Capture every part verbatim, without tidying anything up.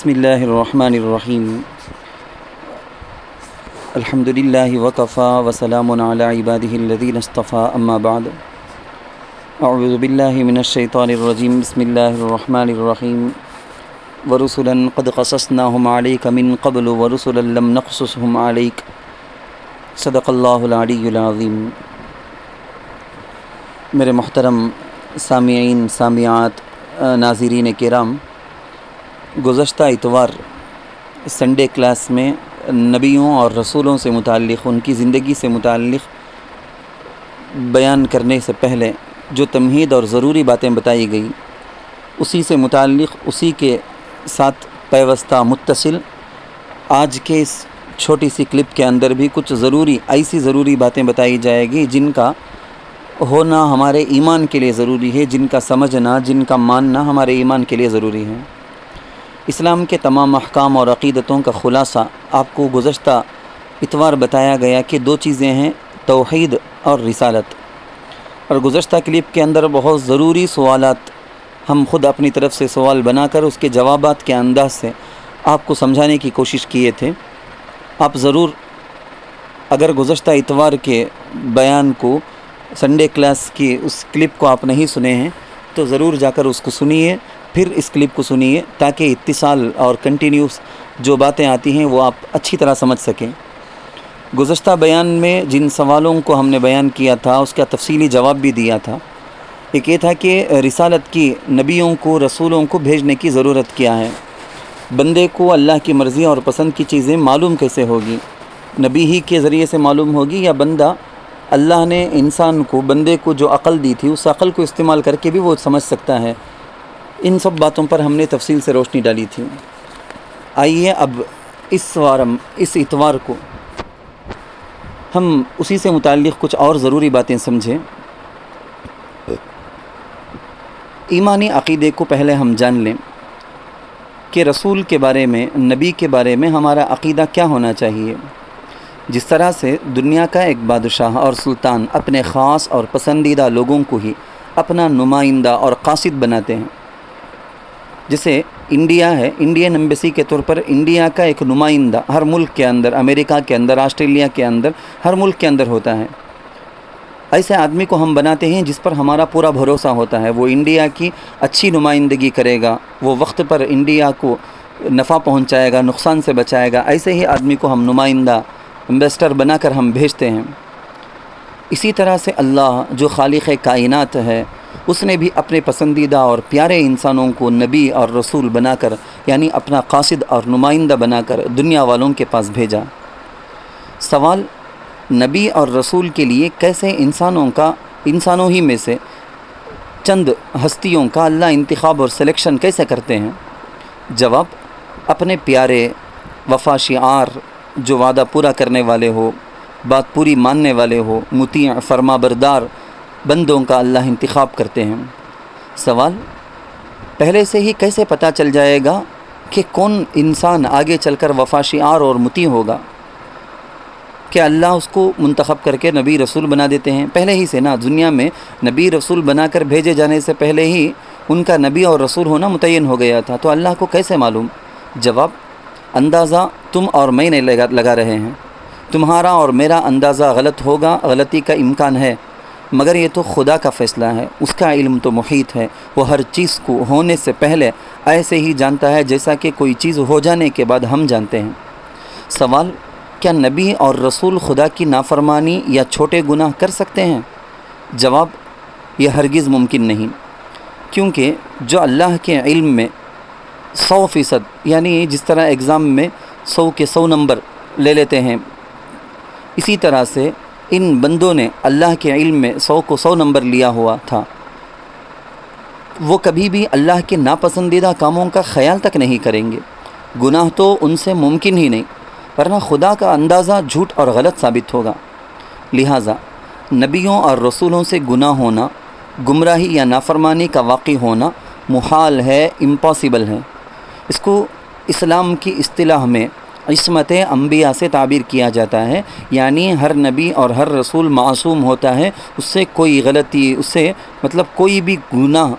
بسم اللہ الرحمن الرحیم الحمد للہ وکفا وسلام علی عبادہ الذین اصطفیٰ اما بعد اعوذ باللہ من الشیطان الرجیم بسم اللہ الرحمن الرحیم ورسلا قد قصصناہم علیک من قبل ورسلا لم نقصصہم علیک صدق اللہ العلی العظیم۔ میرے محترم سامعین سامعات ناظرین کرام، گزشتہ اتوار سنڈے کلاس میں نبیوں اور رسولوں سے متعلق، ان کی زندگی سے متعلق بیان کرنے سے پہلے جو تمہید اور ضروری باتیں بتائی گئی، اسی سے متعلق اسی کے ساتھ پیوستہ متصل آج کے اس چھوٹی سی کلپ کے اندر بھی کچھ ضروری ایسی ضروری باتیں بتائی جائے گی جن کا ہونا ہمارے ایمان کے لیے ضروری ہے، جن کا سمجھنا، جن کا ماننا ہمارے ایمان کے لیے ضروری ہے۔ اسلام کے تمام احکام اور عقیدتوں کا خلاصہ آپ کو گزشتہ اتوار بتایا گیا کہ دو چیزیں ہیں، توحید اور رسالت۔ اور گزشتہ کلپ کے اندر بہت ضروری سوالات ہم خود اپنی طرف سے سوال بنا کر اس کے جوابات کے انداز سے آپ کو سمجھانے کی کوشش کیے تھے۔ آپ ضرور اگر گزشتہ اتوار کے بیان کو، سنڈے کلاس کی اس کلپ کو آپ نہیں سنے ہیں تو ضرور جا کر اس کو سنیے، پھر اس کلپ کو سنیے تاکہ اتصال اور کنٹینیوس جو باتیں آتی ہیں وہ آپ اچھی طرح سمجھ سکیں۔ گزشتہ بیان میں جن سوالوں کو ہم نے بیان کیا تھا اس کا تفصیلی جواب بھی دیا تھا۔ ایک یہ تھا کہ رسالت کی، نبیوں کو، رسولوں کو بھیجنے کی ضرورت کیا ہے؟ بندے کو اللہ کی مرضی اور پسند کی چیزیں معلوم کیسے ہوگی؟ نبی ہی کے ذریعے سے معلوم ہوگی یا بندہ، اللہ نے انسان کو، بندے کو جو عقل دی تھی اس عقل کو استعمال کر کے بھی وہ سمجھ سکتا ہے؟ ان سب باتوں پر ہم نے تفصیل سے روشنی ڈالی تھی۔ آئیے اب اس وارم اس اتوار کو ہم اسی سے متعلق کچھ اور ضروری باتیں سمجھیں۔ ایمانی عقیدے کو پہلے ہم جان لیں کہ رسول کے بارے میں، نبی کے بارے میں ہمارا عقیدہ کیا ہونا چاہیے۔ جس طرح سے دنیا کا ایک بادشاہ اور سلطان اپنے خاص اور پسندیدہ لوگوں کو ہی اپنا نمائندہ اور قاصد بناتے ہیں، جیسے انڈیا ہے، انڈین ایمبیسی کے طور پر انڈیا کا ایک نمائندہ ہر ملک کے اندر، امریکہ کے اندر، آسٹریلیا کے اندر، ہر ملک کے اندر ہوتا ہے۔ ایسے آدمی کو ہم بناتے ہیں جس پر ہمارا پورا بھروسہ ہوتا ہے، وہ انڈیا کی اچھی نمائندگی کرے گا، وہ وقت پر انڈیا کو نفع پہنچائے گا، نقصان سے بچائے گا۔ ایسے ہی آدمی کو ہم نمائندہ، امبیسڈر بنا کر ہم بھیجتے ہیں۔ اسی طرح سے اللہ جو خالق کائنات ہے، اس نے بھی اپنے پسندیدہ اور پیارے انسانوں کو نبی اور رسول بنا کر، یعنی اپنا قاصد اور نمائندہ بنا کر دنیا والوں کے پاس بھیجا۔ سوال، نبی اور رسول کے لیے کیسے انسانوں کا، انسانوں ہی میں سے چند ہستیوں کا اللہ انتخاب اور سلیکشن کیسے کرتے ہیں؟ جواب، اپنے پیارے وفا شعار، جو وعدہ پورا کرنے والے ہو، بات پوری ماننے والے ہو، مطیع فرما بردار بندوں کا اللہ انتخاب کرتے ہیں۔ سوال، پہلے سے ہی کیسے پتہ چل جائے گا کہ کون انسان آگے چل کر وفا شعار اور مطیع ہوگا؟ کہ اللہ اس کو منتخب کر کے نبی رسول بنا دیتے ہیں پہلے ہی سے نا؟ دنیا میں نبی رسول بنا کر بھیجے جانے سے پہلے ہی ان کا نبی اور رسول ہونا متعین ہو گیا تھا، تو اللہ کو کیسے معلوم؟ جواب، اندازہ تم اور میں نہیں لگا لگا رہے ہیں، تمہارا اور میرا اندازہ غلط ہوگا، غلطی کا امکان ہے، مگر یہ تو خدا کا فیصلہ ہے، اس کا علم تو محیط ہے، وہ ہر چیز کو ہونے سے پہلے ایسے ہی جانتا ہے جیسا کہ کوئی چیز ہو جانے کے بعد ہم جانتے ہیں۔ سوال، کیا نبی اور رسول خدا کی نافرمانی یا چھوٹے گناہ کر سکتے ہیں؟ جواب، یہ ہرگز ممکن نہیں، کیونکہ جو اللہ کے علم میں سو فیصد، یعنی جس طرح ایگزام میں سو کے سو نمبر لے لیتے ہیں، اسی طرح سے ان بندوں نے اللہ کے علم میں سو کو سو نمبر لیا ہوا تھا۔ وہ کبھی بھی اللہ کے ناپسندیدہ کاموں کا خیال تک نہیں کریں گے، گناہ تو ان سے ممکن ہی نہیں، ورنہ خدا کا اندازہ جھوٹ اور غلط ثابت ہوگا۔ لہٰذا نبیوں اور رسولوں سے گناہ ہونا، گمراہی یا نافرمانی کا واقع ہونا محال ہے، امپاسبل ہے۔ اس کو اسلام کی اصطلاح میں عصمت انبیاء سے تعبیر کیا جاتا ہے، یعنی ہر نبی اور ہر رسول معصوم ہوتا ہے، اس سے کوئی غلطی، اس سے مطلب کوئی بھی گناہ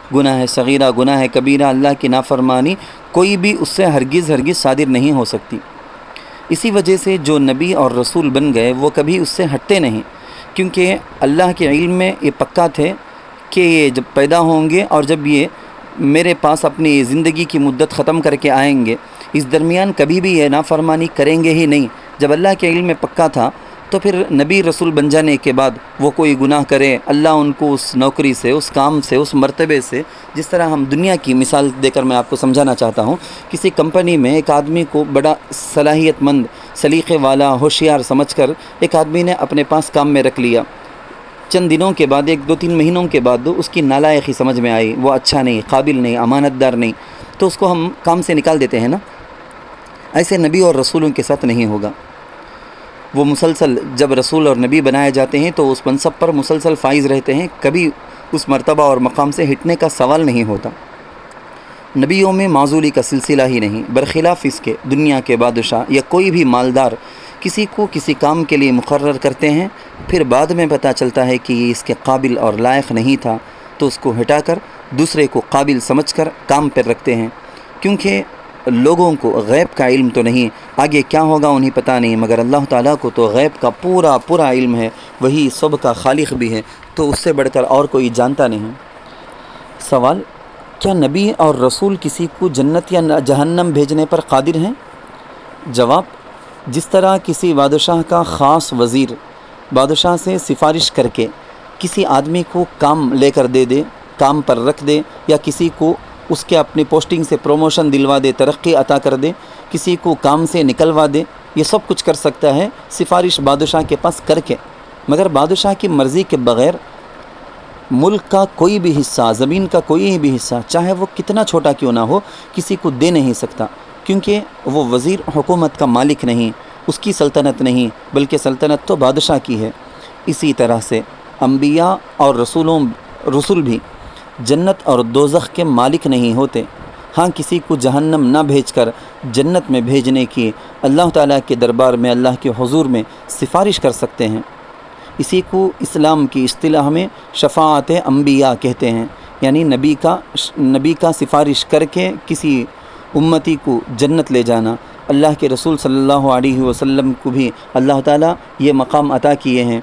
گناہ صغیرہ، گناہ کبیرہ، اللہ کی نافرمانی کوئی بھی اس سے ہرگز ہرگز صادر نہیں ہو سکتی۔ اسی وجہ سے جو نبی اور رسول بن گئے وہ کبھی اس سے ہٹتے نہیں، کیونکہ اللہ کے علم میں یہ پکا تھے کہ یہ جب پیدا ہوں گے اور جب یہ میرے پاس اپنی زندگی کی مدت ختم کر کے آئیں گے، اس درمیان کبھی بھی یہ نافرمانی کریں گے ہی نہیں۔ جب اللہ کے علم میں پکا تھا تو پھر نبی رسول بن جانے کے بعد وہ کوئی گناہ کرے، اللہ ان کو اس نوکری سے، اس کام سے، اس مرتبے سے، جس طرح ہم دنیا کی مثال دے کر میں آپ کو سمجھانا چاہتا ہوں، کسی کمپنی میں ایک آدمی کو بڑا صلاحیت مند، سلیقے والا، ہوشیار سمجھ کر ایک آدمی نے اپنے پاس کام میں رکھ لیا۔ چند دنوں کے بعد، ایک دو تین مہینوں کے بعد اس کی نالائقی سمجھ میں آئی، وہ اچھا نہیں، قابل نہیں، امانت دار نہیں، تو اس کو ہم کام سے نکال دیتے ہیں نا۔ ایسے نبی اور رسولوں کے ساتھ نہیں ہوگا۔ وہ مسلسل جب رسول اور نبی بنائے جاتے ہیں تو اس منصب پر مسلسل فائز رہتے ہیں، کبھی اس مرتبہ اور مقام سے ہٹنے کا سوال نہیں ہوتا۔ نبیوں میں معزولی کا سلسلہ ہی نہیں، برخلاف اس کے دنیا کے بادشاہ یا کوئی بھی مالدار کسی کو کسی کام کے لیے مقرر کرتے ہیں، پھر بعد میں پتہ چلتا ہے کہ یہ اس کے قابل اور لائق نہیں تھا، تو اس کو ہٹا کر دوسرے کو قابل سمجھ کر کام پر رکھتے ہیں، کیونکہ لوگوں کو غیب کا علم تو نہیں، آگے کیا ہوگا انہیں پتہ نہیں، مگر اللہ تعالیٰ کو تو غیب کا پورا پورا علم ہے، وہی سب کا خالق بھی ہے، تو اس سے بڑھ کر اور کوئی جانتا نہیں۔ سوال: کیا نبی اور رسول کسی کو جنت یا جہنم بھیجنے پر قادر ہیں؟ جواب: جس طرح کسی بادشاہ کا خاص وزیر بادشاہ سے سفارش کر کے کسی آدمی کو کام لے کر دے دے، کام پر رکھ دے، یا کسی کو اس کے اپنی پوسٹنگ سے پروموشن دلوا دے، ترقی عطا کر دے، کسی کو کام سے نکلوا دے، یہ سب کچھ کر سکتا ہے سفارش بادشاہ کے پاس کر کے، مگر بادشاہ کی مرضی کے بغیر ملک کا کوئی بھی حصہ، زمین کا کوئی بھی حصہ، چاہے وہ کتنا چھوٹا کیوں نہ ہو، کسی کو دے نہیں سکتا، کیونکہ وہ وزیر حکومت کا مالک نہیں، اس کی سلطنت نہیں، بلکہ سلطنت تو بادشاہ کی ہے۔ اسی طرح سے انبیاء اور رسولوں رسول بھی جنت اور دوزخ کے مالک نہیں ہوتے۔ ہاں، کسی کو جہنم نہ بھیج کر جنت میں بھیجنے کی اللہ تعالیٰ کے دربار میں، اللہ کے حضور میں سفارش کر سکتے ہیں۔ اسی کو اسلام کی اصطلاح میں شفاعت انبیاء کہتے ہیں، یعنی نبی کا نبی کا سفارش کر کے کسی امتی کو جنت لے جانا۔ اللہ کے رسول صلی اللہ علیہ وسلم کو بھی اللہ تعالیٰ یہ مقام عطا کیے ہیں۔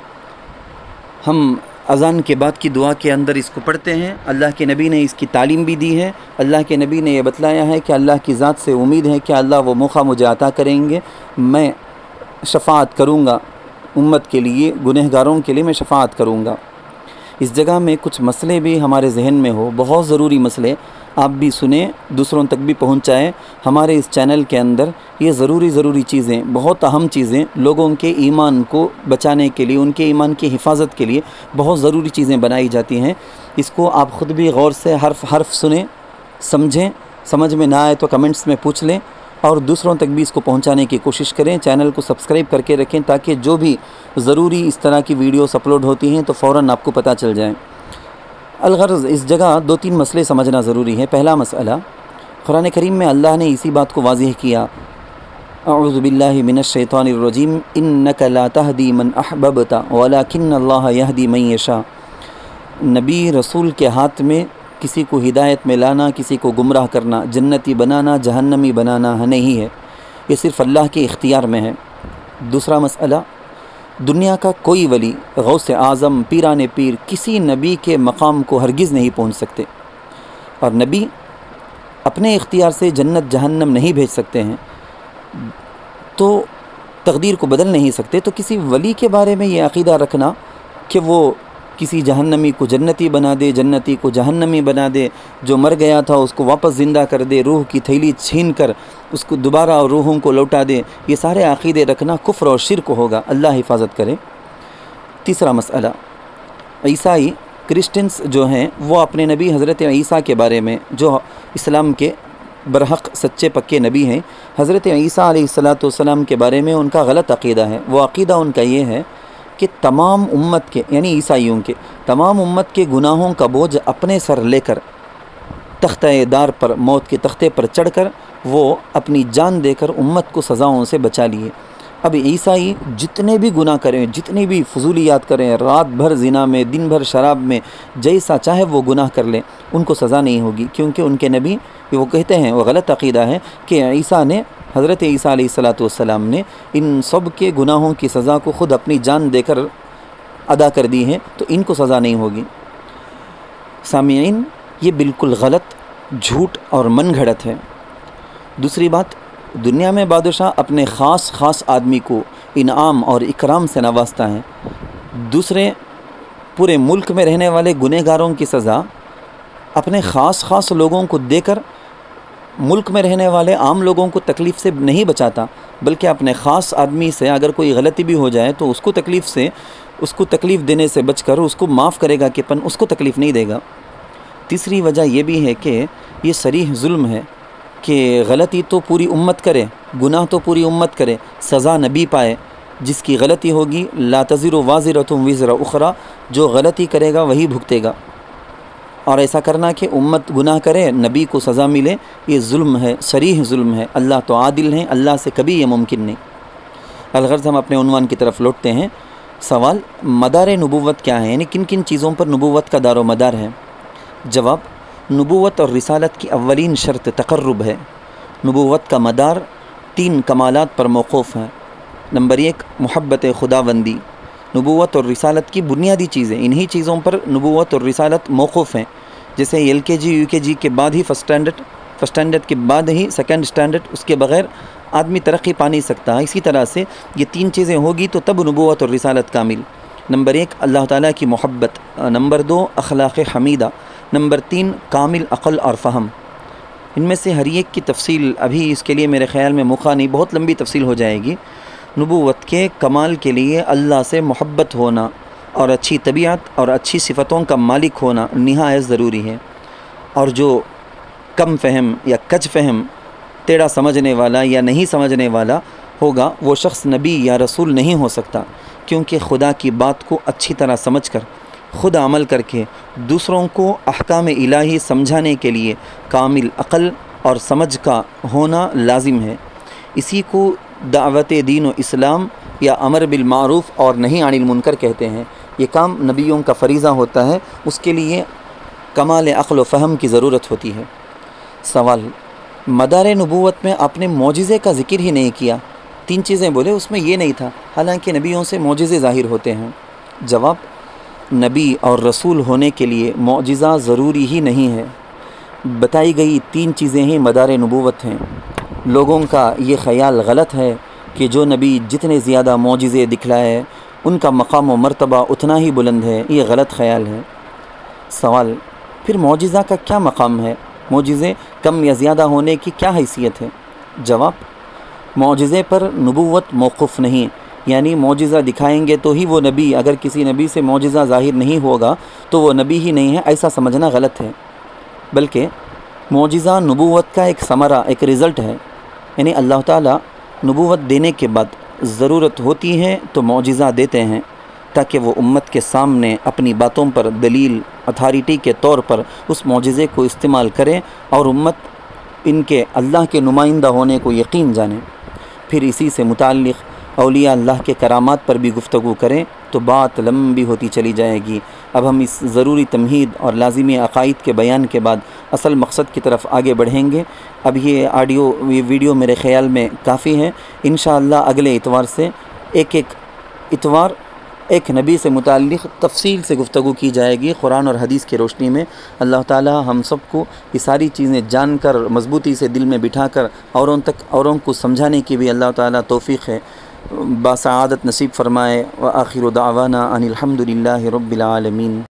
ہم اذان کے بعد کی دعا کے اندر اس کو پڑھتے ہیں، اللہ کے نبی نے اس کی تعلیم بھی دی ہے۔ اللہ کے نبی نے یہ بتلایا ہے کہ اللہ کی ذات سے امید ہے کہ اللہ وہ موقع مجھے عطا کریں گے، میں شفاعت کروں گا امت کے لیے، گنہگاروں کے لیے میں شفاعت کروں گا۔ اس جگہ میں کچھ مسئلے بھی ہمارے ذہن میں ہو، بہت ضروری مسئلے، آپ بھی سنیں، دوسروں تک بھی پہنچائیں۔ ہمارے اس چینل کے اندر یہ ضروری ضروری چیزیں، بہت اہم چیزیں، لوگوں کے ایمان کو بچانے کے لیے، ان کے ایمان کی حفاظت کے لیے بہت ضروری چیزیں بنائی جاتی ہیں۔ اس کو آپ خود بھی غور سے حرف حرف سنیں، سمجھیں، سمجھ میں نہ آئے تو کمنٹس میں پوچھ لیں، اور دوسروں تک بھی اس کو پہنچانے کی کوشش کریں۔ چینل کو سبسکرائب کر کے رکھیں تاکہ جو بھی ضروری اس طرح کی ویڈیوز اپلوڈ ہوتی ہیں تو فوراً آپ کو پتہ چل جائیں۔ الغرض اس جگہ دو تین مسئلے سمجھنا ضروری ہے۔ پہلا مسئلہ، قرآن کریم میں اللہ نے اسی بات کو واضح کیا، اعوذ باللہ من الشیطان الرجیم، انک لا تہدی من احببت ولکن اللہ یہدی من یشاء۔ نبی رسول کے ہاتھ میں کسی کو ہدایت میں لانا، کسی کو گمراہ کرنا، جنتی بنانا، جہنمی بنانا نہیں ہے، یہ صرف اللہ کے اختیار میں ہے۔ دوسرا مسئلہ، دنیا کا کوئی ولی، غوث اعظم، پیران پیر، کسی نبی کے مقام کو ہرگز نہیں پہنچ سکتے، اور نبی اپنے اختیار سے جنت جہنم نہیں بھیج سکتے ہیں، تو تقدیر کو بدل نہیں سکتے۔ تو کسی ولی کے بارے میں یہ عقیدہ رکھنا کہ وہ کسی جہنمی کو جنتی بنا دے، جنتی کو جہنمی بنا دے، جو مر گیا تھا اس کو واپس زندہ کر دے، روح کی تھیلی چھین کر اس کو دوبارہ روحوں کو لوٹا دے، یہ سارے عقیدے رکھنا کفر اور شرک ہوگا، اللہ حفاظت کرے۔ تیسرا مسئلہ، عیسائی کرسچنس جو ہیں وہ اپنے نبی حضرت عیسیٰ کے بارے میں، جو اسلام کے برحق سچے پکے نبی ہیں، حضرت عیسیٰ علیہ الصلاۃ والسلام کے بارے میں ان کا غلط عقیدہ ہے۔ وہ عقیدہ ان کا یہ ہے کہ تمام امت کے، یعنی عیسائیوں کے تمام امت کے گناہوں کا بوجھ اپنے سر لے کر تختہ دار پر، موت کے تختے پر چڑھ کر وہ اپنی جان دے کر امت کو سزاؤں سے بچا لیے۔ اب عیسائی جتنے بھی گناہ کریں، جتنی بھی فضولیات کریں، رات بھر زنا میں، دن بھر شراب میں، جیسا چاہے وہ گناہ کر لیں، ان کو سزا نہیں ہوگی، کیونکہ ان کے نبی وہ کہتے ہیں، وہ غلط عقیدہ ہے کہ عیسیٰ نے حضرت عیسیٰ علیہ الصلاۃ والسلام نے ان سب کے گناہوں کی سزا کو خود اپنی جان دے کر ادا کر دی ہے، تو ان کو سزا نہیں ہوگی۔ سامعین، یہ بالکل غلط، جھوٹ اور من گھڑت ہے۔ دوسری بات، دنیا میں بادشاہ اپنے خاص خاص آدمی کو انعام اور اکرام سے نوازتا ہے، دوسرے پورے ملک میں رہنے والے گنہگاروں کی سزا اپنے خاص خاص لوگوں کو دے کر ملک میں رہنے والے عام لوگوں کو تکلیف سے نہیں بچاتا، بلکہ اپنے خاص آدمی سے اگر کوئی غلطی بھی ہو جائے تو اس کو تکلیف سے اس کو تکلیف دینے سے بچ کر اس کو معاف کرے گا کہ پن اس کو تکلیف نہیں دے گا۔ تیسری وجہ یہ بھی ہے کہ یہ صریح ظلم ہے کہ غلطی تو پوری امت کرے، گناہ تو پوری امت کرے، سزا نبی پائے۔ جس کی غلطی ہوگی لا تزر وازرۃ وزر اخری، جو غلطی کرے گا وہی بھگتے گا، اور ایسا کرنا کہ امت گناہ کرے نبی کو سزا ملے، یہ ظلم ہے، صریح ظلم ہے۔ اللہ تو عادل ہیں، اللہ سے کبھی یہ ممکن نہیں۔ الغرض ہم اپنے عنوان کی طرف لوٹتے ہیں۔ سوال، مدار نبوت کیا ہے، یعنی کن کن چیزوں پر نبوت کا دار و مدار ہے؟ جواب، نبوت اور رسالت کی اولین شرط تقرب ہے۔ نبوت کا مدار تین کمالات پر موقوف ہے۔ نمبر ایک، محبت خداوندی۔ نبوت اور رسالت کی بنیادی چیزیں، انہی چیزوں پر نبوت اور رسالت موقوف ہیں۔ جیسے ایل کے جی یو کے جی کے بعد ہی فرسٹ اسٹینڈرڈ، فرسٹ اسٹینڈرڈ کے بعد ہی سیکنڈ اسٹینڈرڈ، اس کے بغیر آدمی ترقی پا نہیں سکتا۔ اسی طرح سے یہ تین چیزیں ہوگی تو تب نبوت اور رسالت کامل۔ نمبر ایک، اللہ تعالیٰ کی محبت۔ نمبر دو، اخلاق حمیدہ۔ نمبر تین، کامل عقل اور فہم۔ ان میں سے ہر ایک کی تفصیل ابھی اس کے لیے میرے خیال میں موقع نہیں، بہت لمبی تفصیل ہو جائے گی۔ نبوت کے کمال کے لیے اللہ سے محبت ہونا اور اچھی طبیعت اور اچھی صفتوں کا مالک ہونا نہایت ضروری ہے، اور جو کم فہم یا کج فہم، ٹیڑھا سمجھنے والا یا نہیں سمجھنے والا ہوگا، وہ شخص نبی یا رسول نہیں ہو سکتا، کیونکہ خدا کی بات کو اچھی طرح سمجھ کر خود عمل کر کے دوسروں کو احکام الہی سمجھانے کے لیے کامل عقل اور سمجھ کا ہونا لازم ہے۔ اسی کو دعوت دین و اسلام یا امر بالمعروف اور نہی عن المنکر کہتے ہیں۔ یہ کام نبیوں کا فریضہ ہوتا ہے، اس کے لیے کمال عقل و فہم کی ضرورت ہوتی ہے۔ سوال، مدار نبوت میں آپ نے معجزے کا ذکر ہی نہیں کیا، تین چیزیں بولے، اس میں یہ نہیں تھا، حالانکہ نبیوں سے معجزے ظاہر ہوتے ہیں۔ جواب، نبی اور رسول ہونے کے لیے معجزہ ضروری ہی نہیں ہے، بتائی گئی تین چیزیں ہی مدار نبوت ہیں۔ لوگوں کا یہ خیال غلط ہے کہ جو نبی جتنے زیادہ معجزے دکھلائے ان کا مقام و مرتبہ اتنا ہی بلند ہے، یہ غلط خیال ہے۔ سوال، پھر معجزہ کا کیا مقام ہے؟ معجزے کم یا زیادہ ہونے کی کیا حیثیت ہے؟ جواب، معجزے پر نبوت موقوف نہیں، یعنی معجزہ دکھائیں گے تو ہی وہ نبی، اگر کسی نبی سے معجزہ ظاہر نہیں ہوگا تو وہ نبی ہی نہیں ہے، ایسا سمجھنا غلط ہے، بلکہ معجزہ نبوت کا ایک ثمرہ، ایک رزلٹ ہے۔ یعنی اللہ تعالیٰ نبوت دینے کے بعد ضرورت ہوتی ہے تو معجزہ دیتے ہیں، تاکہ وہ امت کے سامنے اپنی باتوں پر دلیل، اتھارٹی کے طور پر اس معجزے کو استعمال کرے اور امت ان کے اللہ کے نمائندہ ہونے کو یقین جانے۔ پھر اسی سے متعلق اولیاء اللہ کے کرامات پر بھی گفتگو کریں تو بات لمبی ہوتی چلی جائے گی۔ اب ہم اس ضروری تمہید اور لازمی عقائد کے بیان کے بعد اصل مقصد کی طرف آگے بڑھیں گے۔ اب یہ آڈیو یہ ویڈیو میرے خیال میں کافی ہے، انشاءاللہ اگلے اتوار سے ایک ایک اتوار ایک نبی سے متعلق تفصیل سے گفتگو کی جائے گی قرآن اور حدیث کی روشنی میں۔ اللہ تعالی ہم سب کو یہ ساری چیزیں جان کر مضبوطی سے دل میں بٹھا کر اوروں تک اوروں کو سمجھانے کی بھی اللہ تعالی توفیق ہے باسعادت نصیب فرمائے۔ وآخر دعوانا ان الحمد للہ رب العالمین۔